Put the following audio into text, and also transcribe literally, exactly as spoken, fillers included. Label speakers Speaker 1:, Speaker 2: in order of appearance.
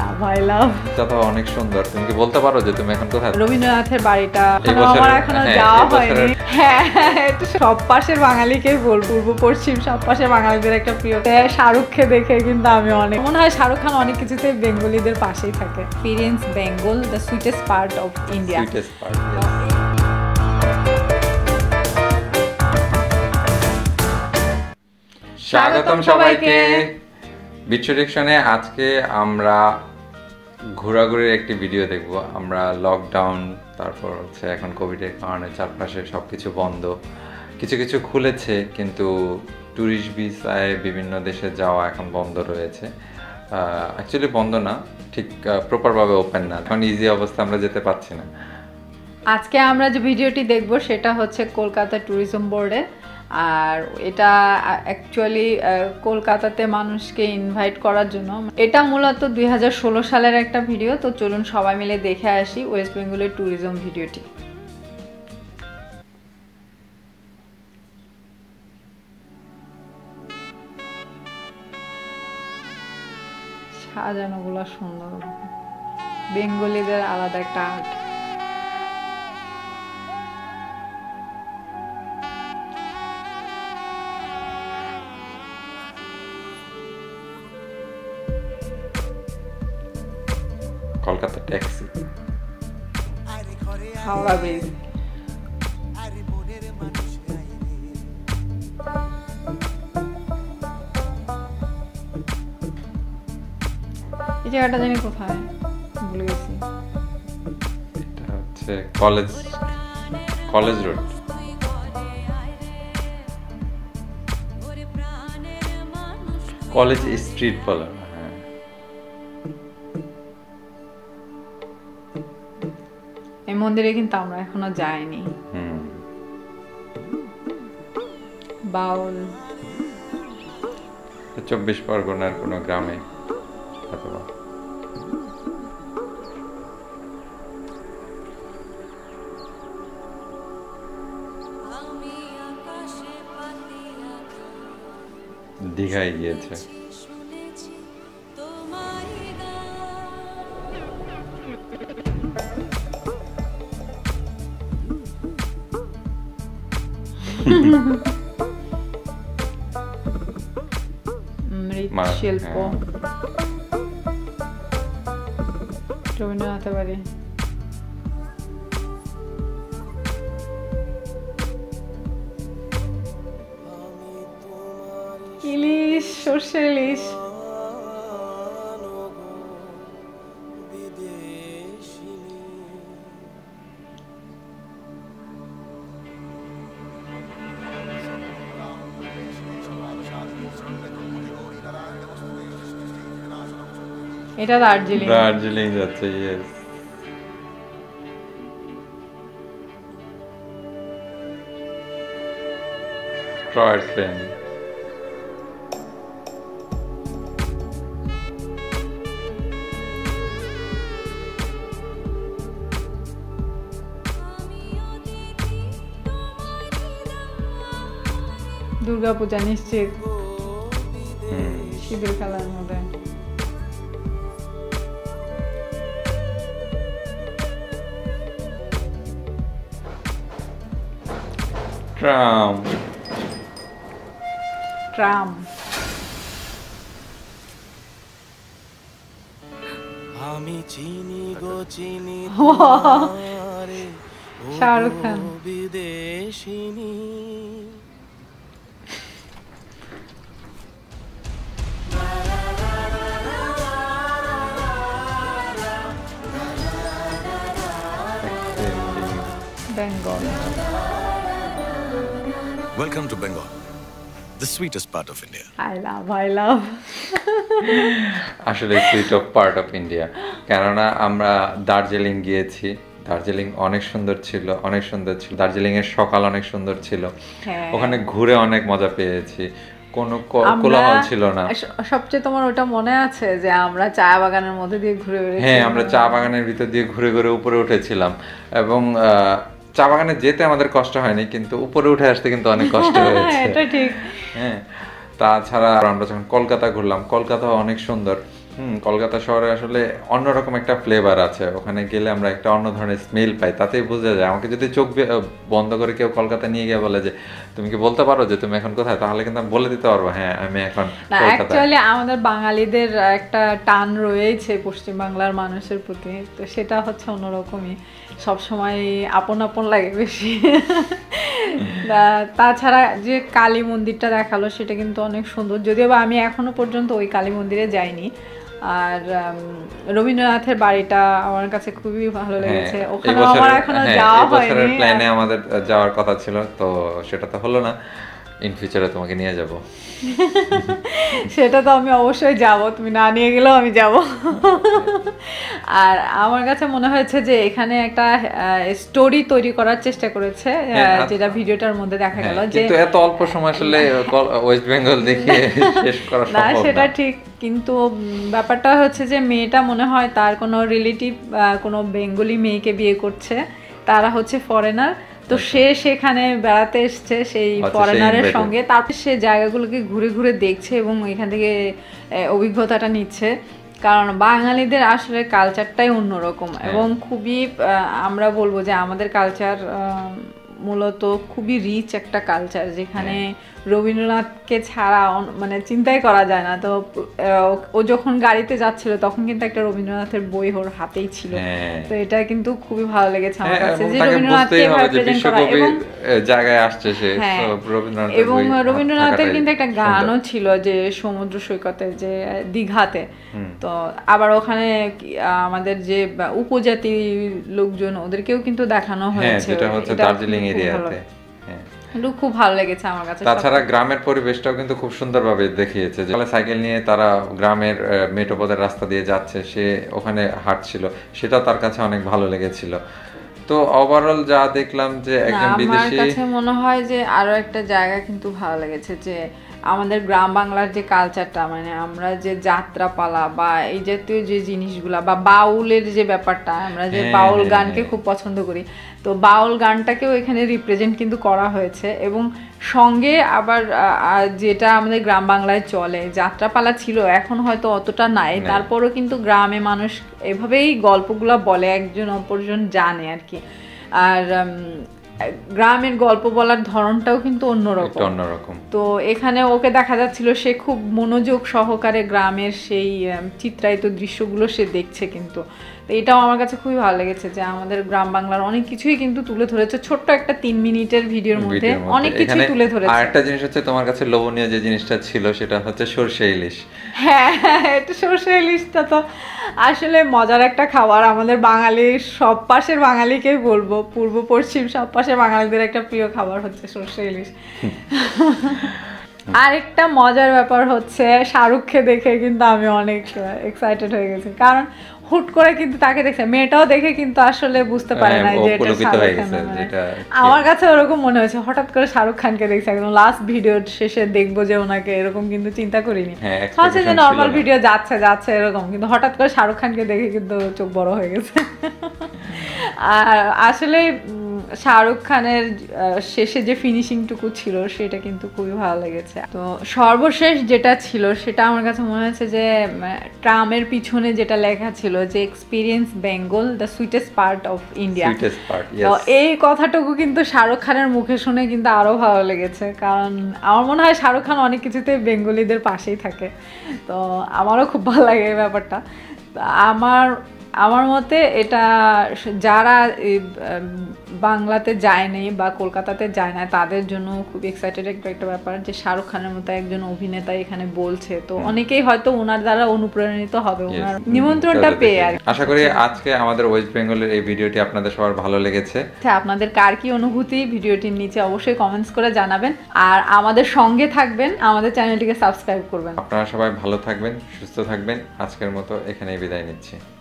Speaker 1: Love I love
Speaker 2: এটা তো অনেক সুন্দর। তুমি কি বলতে পারো যে তুমি এখন কোথায়?
Speaker 1: রবীন্দ্রনাথের বাড়িটা আমার এখনো যাওয়া হয়নি। হ্যাঁ, এটা সব পাশের বাঙালিকে বল, পূর্ব পশ্চিম সব পাশের বাঙালিদের একটা প্রিয়। শাহরুখকে দেখে কিন্তু আমি অনেক মনে হয় শাহরুখ খান অনেক কিছুতে বেঙ্গলিদের পাশেই থাকে। Experience Bengal, the sweetest part of India.
Speaker 2: Sweetest part. স্বাগতম সবাইকে বিট্যুরিকশনে। আজকে আমরা ঘোরাঘুরির একটি ভিডিও দেখব। আমরা লকডাউন, তারপর হচ্ছে এখন কোভিডের কারণে চারপাশে সব কিছু বন্ধ, কিছু কিছু খুলেছে কিন্তু ট্যুরিস্ট ভিসায় বিভিন্ন দেশে যাওয়া এখন বন্ধ রয়েছে। অ্যাকচুয়ালি বন্ধ না, ঠিক প্রপারভাবে ওপেন না, এখন ইজি অবস্থা আমরা যেতে পারছি না।
Speaker 1: আজকে আমরা যে ভিডিওটি দেখব সেটা হচ্ছে কলকাতা ট্যুরিজম বোর্ডে। আর এটা অ্যাকচুয়ালি কলকাতাতে মানুষকে ইনভাইট করার জন্য। এটা মূলত দুই হাজার ষোলো সালের একটা ভিডিও। তো চলুন সবাই মিলে দেখে আসি ওয়েস্ট বেঙ্গলের ট্যুরিজম ভিডিওটি। সাজানোগুলো সুন্দর, বেঙ্গলিদের আলাদা একটা art.
Speaker 2: Kolkata taxi,
Speaker 1: Howrah bridge, এই জায়গাটা জানি কোথায়, ভুলে গেছি।
Speaker 2: এটা হচ্ছে college college road. College street বলে।
Speaker 1: এই মন্দিরে কিন্তু আমরা এখনো যাইনি। বাউল
Speaker 2: চব্বিশ পরগনার কোন গ্রামে অথবা দীঘায় গিয়েছে।
Speaker 1: শিল্প, রবীন্দ্রনাথের বাড়ি, ইলিশ, সর্ষে ইলিশ, এটা দার্জিলিং।
Speaker 2: দার্জিলিং যাচ্ছে, ইয়েস। টয় ট্রেন,
Speaker 1: দুর্গাপূজা নিশ্চিত, সিঁদুর খেলার মধ্যে।
Speaker 2: ট্রাম
Speaker 1: ট্রাম
Speaker 3: আমি চিনি গো চিনি
Speaker 1: শাহরুখ খান।
Speaker 3: বিদেশিনী
Speaker 1: Bengal.
Speaker 3: Welcome to Bengal, the sweetest part of India.
Speaker 1: I love, I love.
Speaker 2: আসলে sweet of part of India. কেননা আমরা দার্জিলিং গিয়েছি, দার্জিলিং অনেক সুন্দর ছিল, অনেক সুন্দর ছিল। দার্জিলিং এর সকাল অনেক সুন্দর ছিল, ওখানে ঘুরে অনেক মজা পেয়েছি, কোনো কোলাহল ছিল না।
Speaker 1: সবচেয়ে তোমার ওটা মনে আছে যে আমরা চা বাগানের মধ্যে দিয়ে ঘুরে বেরিয়েছি?
Speaker 2: হ্যাঁ, আমরা চা বাগানের ভিতর দিয়ে ঘুরে ঘুরে উপরে উঠেছিলাম এবং চা বাগানে যেতে আমাদের কষ্ট হয়নি, কিন্তু উপরে উঠে আসতে কিন্তু অনেক কষ্ট হয়েছে।
Speaker 1: এটা ঠিক।
Speaker 2: হ্যাঁ, তাছাড়া আমরা যখন কলকাতা ঘুরলাম, কলকাতা অনেক সুন্দর। হুম কলকাতা শহরে আসলে অন্যরকম একটা ফ্লেভার আছে, ওখানে গেলে আমরা একটা অন্য ধরনের স্মেল পাই, তাতেই বোঝা যায়। আমাকে যদি চোখ বন্ধ করে কেউ কলকাতা নিয়ে গিয়ে বলে যে তুমি কি বলতে পারো যে তুমি এখন কোথায়, তাহলে কিন্তু আমি বলে দিতে পারবো হ্যাঁ আমি এখন
Speaker 1: না। অ্যাকচুয়ালি আমাদের বাঙালিদের একটা টান রয়েছে পশ্চিম বাংলার মানুষের প্রতি, তো সেটা হচ্ছে অন্যরকমই, সবসময় আপন আপন লাগে বেশি। তাছাড়া যে কালী মন্দিরটা দেখালো সেটা কিন্তু অনেক সুন্দর, যদিও বা আমি এখনো পর্যন্ত ওই কালী মন্দিরে যাইনি। আর রবীন্দ্রনাথের বাড়িটা আমার কাছে খুবই ভালো লেগেছে, ওখানে আমার এখনো যাওয়া হয়নি।
Speaker 2: প্ল্যানে আমাদের যাওয়ার কথা ছিল, তো সেটা তো হলো না। ইন ফিউচারে তোমাকে নিয়ে যাব।
Speaker 1: সেটা তো আমি অবশ্যই যাব, তুমি না নিয়ে গেলেও আমি যাব। আর আমার কাছে মনে হয়েছে যে এখানে একটা স্টোরি তৈরি করার চেষ্টা করেছে, যেটা ভিডিওটার মধ্যে দেখা গেল যে
Speaker 2: কিন্তু এত অল্প সময় আসলে ওয়েস্ট বেঙ্গল দেখে শেষ করা সম্ভব না।
Speaker 1: না সেটা ঠিক, কিন্তু ব্যাপারটা হচ্ছে যে মেয়েটা মনে হয় তার কোনো রিলেটিভ কোনো বেঙ্গলি মেয়েকে বিয়ে করছে, তারা হচ্ছে ফরেনার, তো সে সেখানে বেড়াতে এসছে সেই ফরেনারের সঙ্গে, তারপর সে জায়গাগুলোকে ঘুরে ঘুরে দেখছে এবং এখান থেকে অভিজ্ঞতাটা নিচ্ছে। কারণ বাঙালিদের আসলে কালচারটাই অন্যরকম এবং খুবই আমরা বলবো যে আমাদের কালচার মূলত খুবই রিচ একটা কালচার, যেখানে রবীন্দ্রনাথকে ছাড়া মানে চিন্তাই করা যায় না। তো ও যখন গাড়িতে যাচ্ছিল তখন কিন্তু একটা রবীন্দ্রনাথের বই ওর হাতেই ছিল, তো এটা কিন্তু খুবই ভালো লেগেছে আমার কাছে যে রবীন্দ্রনাথকে রিপ্রেজেন্ট করা এবং
Speaker 2: জায়গায় আসছে সে রবীন্দ্রনাথ,
Speaker 1: এবং রবীন্দ্রনাথের কিন্তু একটা গানও ছিল যে সমুদ্র সৈকতে, যে দীঘাতে। তো আবার ওখানে আমাদের যে উপজাতি লোকজন ওদেরকেও কিন্তু দেখানো হয়েছে,
Speaker 2: যেটা হচ্ছে দার্জিলিং এরিয়াতে।
Speaker 1: কিন্তু খুব ভালো লেগেছে আমার কাছে।
Speaker 2: তাছাড়া গ্রামের পরিবেশটাও কিন্তু খুব সুন্দরভাবে দেখিয়েছে, যে সাইকেল নিয়ে তারা গ্রামের মেঠোপথের রাস্তা দিয়ে যাচ্ছে, সে ওখানে হাঁটছিল, সেটা তার কাছে অনেক ভালো লেগেছিল। তো ওভারঅল যা দেখলাম যে একজন বিদেশি,
Speaker 1: আমার কাছে মনে হয় যে আরো একটা জায়গা কিন্তু ভালো লেগেছে, যে আমাদের গ্রাম বাংলার যে কালচারটা, মানে আমরা যে যাত্রাপালা বা এই জাতীয় যে জিনিসগুলা বা বাউলের যে ব্যাপারটা, আমরা যে বাউল গানকে খুব পছন্দ করি, তো বাউল গানটাকেও এখানে রিপ্রেজেন্ট কিন্তু করা হয়েছে। এবং সঙ্গে আবার যেটা আমাদের গ্রাম বাংলায় চলে, যাত্রাপালা ছিল, এখন হয়তো অতটা নাই, তারপরও কিন্তু গ্রামে মানুষ এভাবেই গল্পগুলা বলে, একজন অপরজন জানে আর কি। আর গ্রামের গল্প বলার ধরনটাও কিন্তু অন্যরকম অন্যরকম তো এখানে ওকে দেখা যাচ্ছিল সে খুব মনোযোগ সহকারে গ্রামের সেই চিত্রায়িত দৃশ্যগুলো সে দেখছে, কিন্তু তো এটাও আমার কাছে খুবই ভালো লেগেছে যে আমাদের গ্রাম বাংলার অনেক কিছুই কিন্তু তুলে ধরেছে ছোট্ট একটা তিন মিনিটের ভিডিওর মধ্যে, অনেক কিছু তুলে ধরেছে।
Speaker 2: আর একটা জিনিস হচ্ছে তোমার কাছে লোভনীয় যে জিনিসটা ছিল সেটা হচ্ছে সরষে ইলিশ।
Speaker 1: হ্যাঁ, এটা সরষে ইলিশটা তো আসলে মজার একটা খাবার, আমাদের বাঙালির সব পাশের বাঙালিকেই বলবো, পূর্ব পশ্চিম সব পাশের বাঙালিদের একটা প্রিয় খাবার হচ্ছে সরষে ইলিশ। আরেকটা মজার ব্যাপার হচ্ছে শাহরুখকে দেখে কিন্তু আমি অনেক এক্সাইটেড হয়ে গেছি, কারণ হুট করে কিন্তু তাকে দেখছে, মেয়েটাও দেখে কিন্তু আসলে বুঝতে পারে না যে এটা শাহরুখ খান। আমার কাছে ওরকম মনে হয়েছে, হঠাৎ করে শাহরুখ খানকে দেখছে, একদম লাস্ট ভিডিও শেষে দেখবো যে ওনাকে, এরকম কিন্তু চিন্তা করিনি। হচ্ছে যে নর্মাল ভিডিও যাচ্ছে যাচ্ছে এরকম, কিন্তু হঠাৎ করে শাহরুখ খানকে দেখে কিন্তু চোখ বড় হয়ে গেছে। আর আসলে শাহরুখ খানের শেষে যে ফিনিশিংটুকু ছিল সেটা কিন্তু খুবই ভালো লেগেছে। তো সর্বশেষ যেটা ছিল সেটা আমার কাছে মনে হয়েছে যে ট্রামের পিছনে যেটা লেখা ছিল যে experience Bengal the sweetest part of India, তো এই কথাটুকু কিন্তু শাহরুখ খানের মুখে শুনে কিন্তু আরো ভালো লেগেছে, কারণ আমার মনে হয় শাহরুখ খান অনেক কিছুতে বেঙ্গলিদের পাশেই থাকে, তো আমারও খুব ভালো লাগে এই ব্যাপারটা। আমার আমার মতে এটা যারা বাংলাতে যায়নি বা কলকাতাতে যায় না তাদের জন্য খুব এক্সাইটেড একটা একটা ব্যাপার যে শাহরুখ খানের মতো একজন অভিনেতা এখানে বলছে, তো অনেকেই হয়তো ওনার দ্বারা অনুপ্রাণিত হবে ওনার নিমন্ত্রণটা পেয়ে। আর
Speaker 2: আশা করি আজকে আমাদের ওয়েস্ট বেঙ্গলের এই ভিডিওটি আপনাদের সবার ভালো লেগেছে।
Speaker 1: আপনাদের কার কি অনুভূতি ভিডিওটির নিচে অবশ্যই কমেন্টস করে জানাবেন, আর আমাদের সঙ্গে থাকবেন, আমাদের চ্যানেলটিকে সাবস্ক্রাইব করবেন।
Speaker 2: আপনারা সবাই ভালো থাকবেন, সুস্থ থাকবেন। আজকের মতো এখানেই বিদায় নিচ্ছি।